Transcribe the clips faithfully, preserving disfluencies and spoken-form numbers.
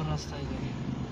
সুন্দর রাস্তায় যাই।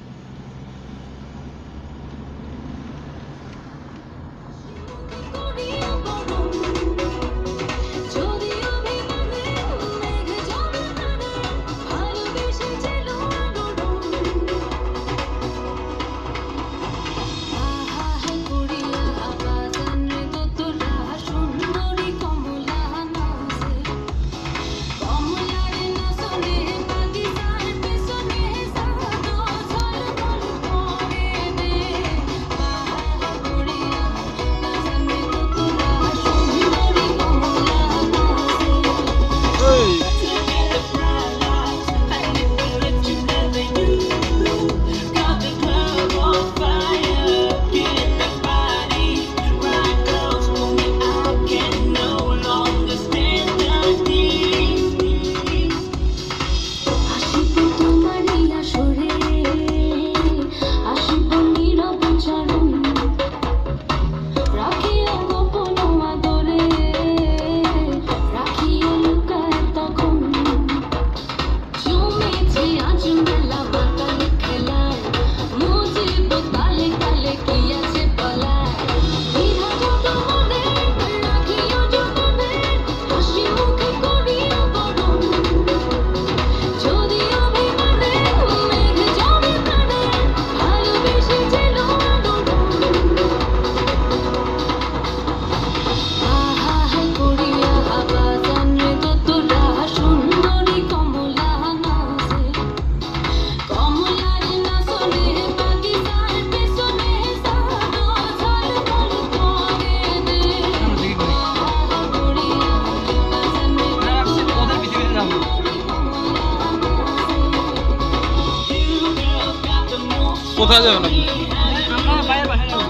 কোথায় যাবেন আপনি? আমরা বাইরে বাইরে যাবো।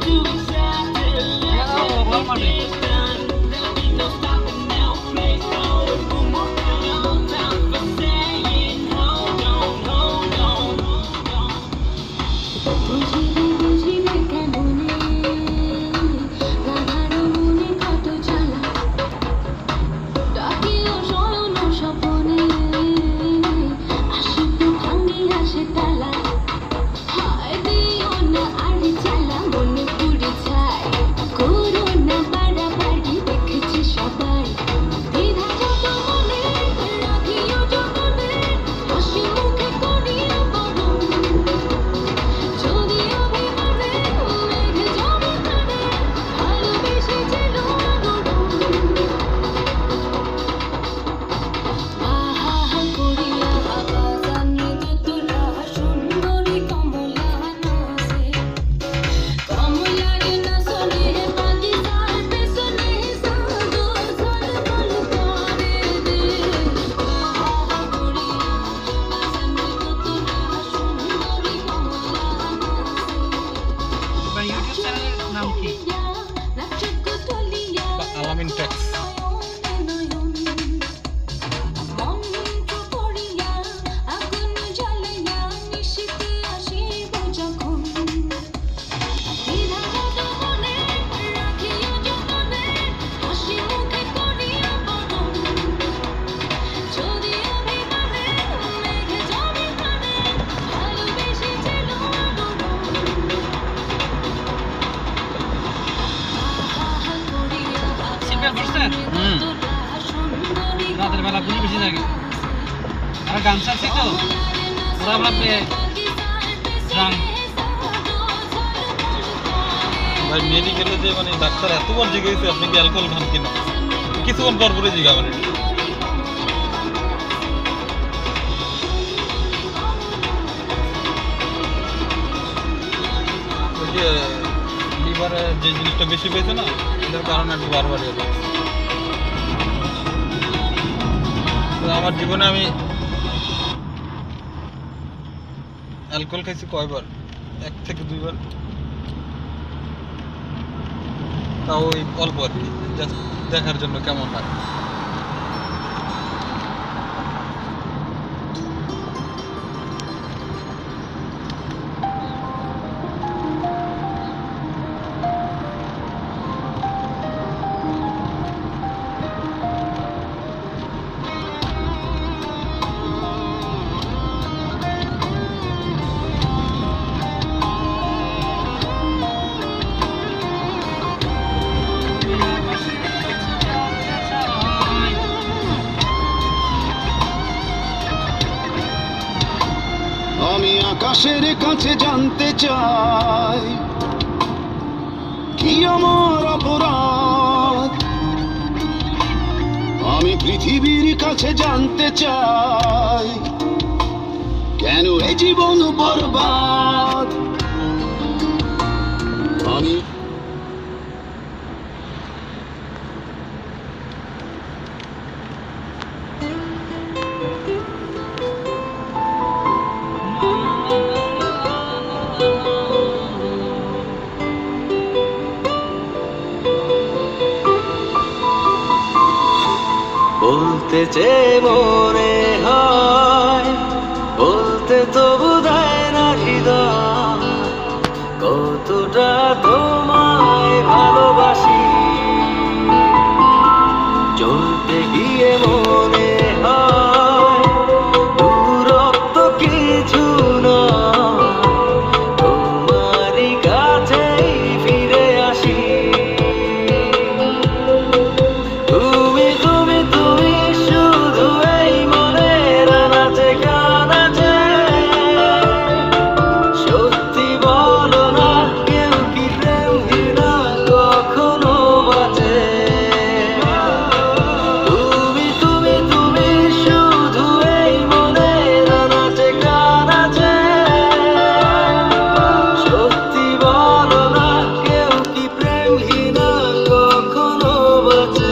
ঘর মাঠে। রাতের বেলা পুলিশ বেশি থাকে আর গান চাচ্ছি তো ওরা ভাববে ভাই মেডিকেলে যে মানে ডাক্তার এতবার জিজ্ঞেস আপনি কি অ্যালকোহল খান কিনা কিছুক্ষণ পর পরে জিজ্ঞাবেন ওই যে লিভারে যে জিনিসটা বেশি পেয়েছে না এটার কারণে একটু বারবার হয়ে যায় আমার জীবনে আমি অ্যালকোহল খাইছি কয়বার এক থেকে দুইবার তাও ওই অল্প আর কি জাস্ট দেখার জন্য কেমন হয় আকাশের কাছে জানতে চাই কি আমার অপরাধ। আমি পৃথিবীর কাছে জানতে চাই কেন এ জীবন বরবাদ। আমি বলতে যে মনে হয় বলতে তবু দেয় না হৃদয়, কতটা তোমায় ভালোবাসি। চলতে গিয়ে মনে হয় দূরত্ব কিছু নয়, তোমারই কাছেই ফিরে আসি। তুমি তুমি তুমি শুধু এই মনের আনাচে কানাচে, সত্যি বলো না কেউ কি প্রেমহীনা কখনো বাঁচে। তুমি তুমি তুমি শুধু এই মনের আনাচে কানাচে, সত্যি বলো না কেউ কি প্রেমহীনা কখনো বাঁচে।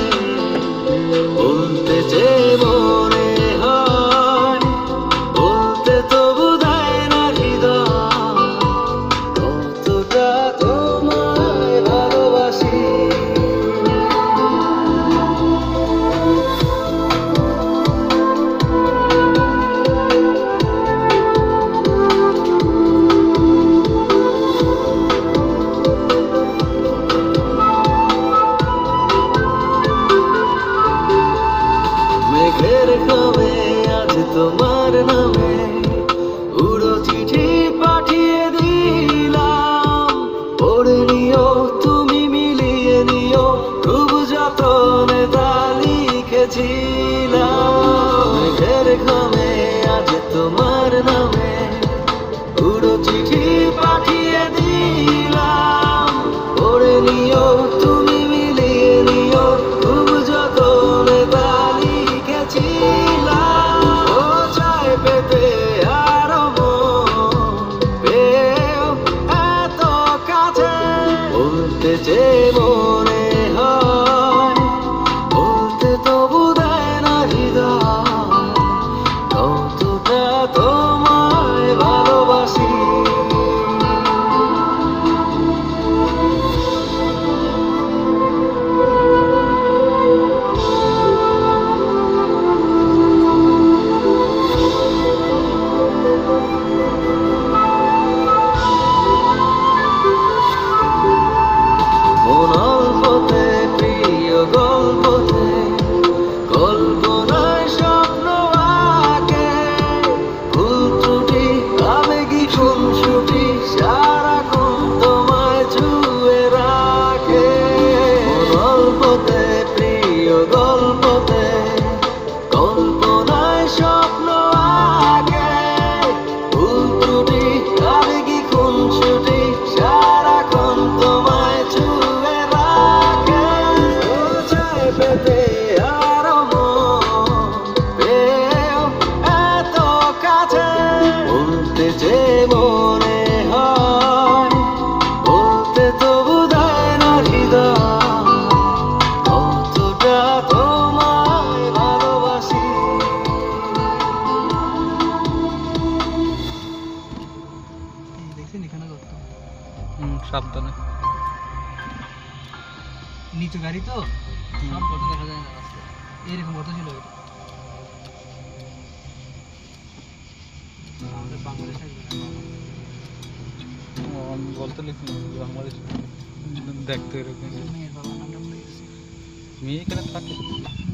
বলতে যে মনে হয় বলতে তবু দেয় না হৃদয়, কতটা তোমায় ভালোবাসি। মেঘের কবে আজ তোমার নামে উড়ো চিঠি পাঠিয়ে দিলাম, পড়ে নিও তুমি মিলিয়ে নিও, খুব যতনে তা লিখেছিলাম। মেঘের কবে আজ তোমার নামে উড়ো চিঠি পাঠিয়ে দিলাম, পড়ে নিও তুমি মিলিয়ে নিও, খুব যতনে তা লিখেছিলাম। ও চায় পেতে আরো মন পেও এত কাছে, বলতে যে মনে হয় বলতে তবু দেয় না হৃদয়, কতটা তোমায় ভালোবাসি। মন অল্পতে প্রিয় গল্পতে, কল্পনায় স্বপ্ন আঁকে, ভুল ত্রুটি আবেগী খুনসুটি সারাক্ষণ তোমায় ছুঁয়ে রাখে। মন অল্পতে প্রিয় গল্পতে, কল্পনায় স্বপ্ন আঁকে, ভুল ত্রুটি আবেগী খুনসুটি সারাক্ষণ তোমায় ছুঁয়ে রাখে। ও চায় পেতে আরো মন পেও এত কাছে, বলতে যে মনে হয় বলতে তবু দেয় না হৃদয়, কতটা তোমায় ভালোবাসি। দেখছেন এখানে করতো হুম, সাবধানে। নিচু গাড়ি তো সব গর্ত দেখা যায় না রাস্তায়, এরকম গর্ত ছিল এটা। আমাদের বাংলাদেশে ও, আমি বলতে লিখি বাংলাদেশ দেখতে এরকম মেয়ের বাবার নামটা ভুলে গেছি। মেয়ে এখানে থাকে।